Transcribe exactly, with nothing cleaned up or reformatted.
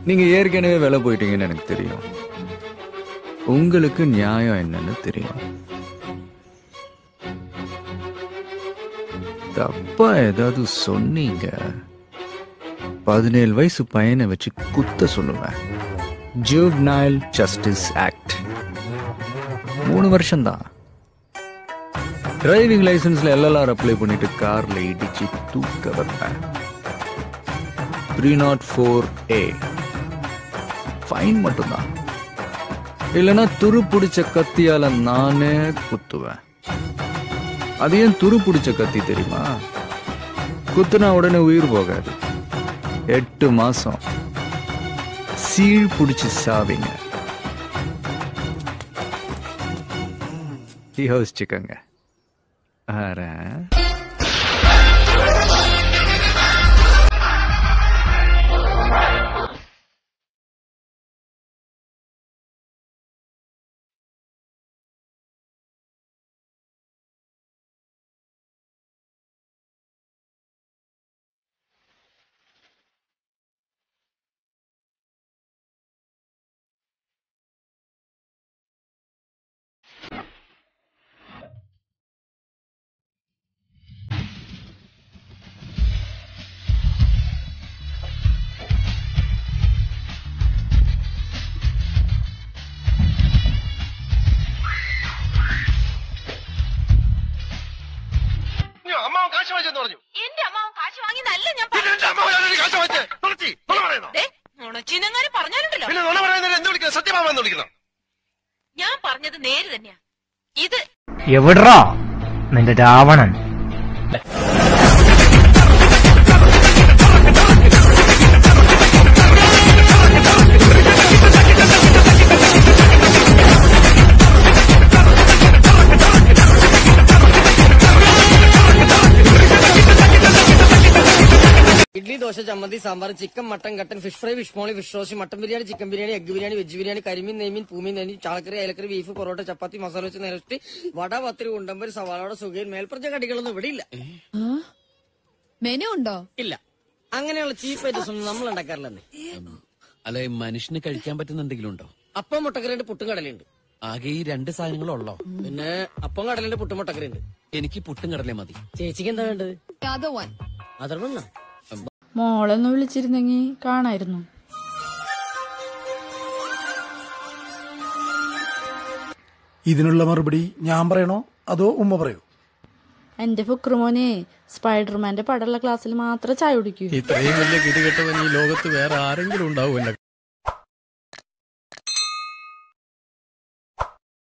நீங்க ஏற்கனவே வேலை போயிட்டீங்கன்னு எனக்கு தெரியும். உங்களுக்கு நியாயம் என்னன்னு தெரியும். தப்பா ஏதாவது சொன்னீங்க, பதினேழு வயசு பையனை வச்சு குத்த சொல்லுவேன். ஜுவனைல் ஜஸ்டிஸ் ஆக்ட் மூணு வருஷம் தான். டிரைவிங் லைசன்ஸ்ல எல்எல்ஆர் அப்ளை பண்ணிட்டு கார்ல இடிச்சு தூக்க வைப்பேன். Three naught four a fine மட்டும்தான். இல்லைன்னா துரு பிடிச்ச கத்தியால நானே குத்துவேன். அது ஏன் துரு பிடிச்ச கத்தி தெரியுமா? குத்துனா உடனே உயிர் போகாது. எட்டு மாசம் சீழ் பிடிச்சு சாவிங்க. யோசிச்சுக்கங்க. ஆரா ഞാൻ പറഞ്ഞത് നേര് തന്നെയാ. ഇത് എവിടാ നിന്റെ രാവണൻ? ഇഡ്ലി, ദോശ, ചമ്മന്തി, സാമ്പാർ, ചിക്കൻ, മട്ടൻ, കട്ടൻ, fish fry, fish molee, fish roast, mutton biryani, chicken biryani, egg biryani, veg biryani, കരിമീൻ, നെയ്മീൻ, പൂമീൻ, നെയ്മീൻ, ചാളക്കറി, അയലക്കറി, ബീഫ്, പൊറോട്ട, ചപ്പാത്തി, മസാല വെച്ച് നിരത്തി, വട, പത്തിരി, ഉണ്ടമ്പര്, സവാളയുടെ സുഖയിൽ മേൽപ്പറഞ്ഞ കടികളൊന്നും ഇവിടെ ഇല്ല. മെനു ഉണ്ടോ? ഇല്ല. അങ്ങനെയുള്ള ചീപ്പ് ഐറ്റംസ് ഒന്നും നമ്മൾ ഉണ്ടാക്കാറില്ലെന്നേ. അല്ലെ, മനുഷ്യന് കഴിക്കാൻ പറ്റുന്ന എന്തെങ്കിലും ഉണ്ടോ? അപ്പം മുട്ടക്കറിയുണ്ട്, പുട്ടും കടലുണ്ട്. ആകെ ഈ രണ്ട് സാധനങ്ങളുള്ളോ? പിന്നെ അപ്പം കടലുണ്ട്, പുട്ടും മുട്ടക്കറിയുണ്ട്. എനിക്ക് പുട്ടും കടലേ മതി. ചേച്ചിക്ക് എന്താ വേണ്ടത്? അതൊന്നാ മോളൊന്ന് വിളിച്ചിരുന്നെങ്കി കാണായിരുന്നു. ഇതിനുള്ള മറുപടി ഞാൻ പറയണോ അതോ ഉമ്മ പറയോ? എന്റെ ഫുക്രുമോനെ സ്പൈഡർമാന്റെ പടമുള്ള ക്ലാസ്സിൽ മാത്രം ചായ കുടിക്കൂ. ഇത്രയും വലിയ കിടികെട്ടവൻ ഈ ലോകത്ത് വേറെ ആരെങ്കിലും ഉണ്ടാവുമല്ലോ.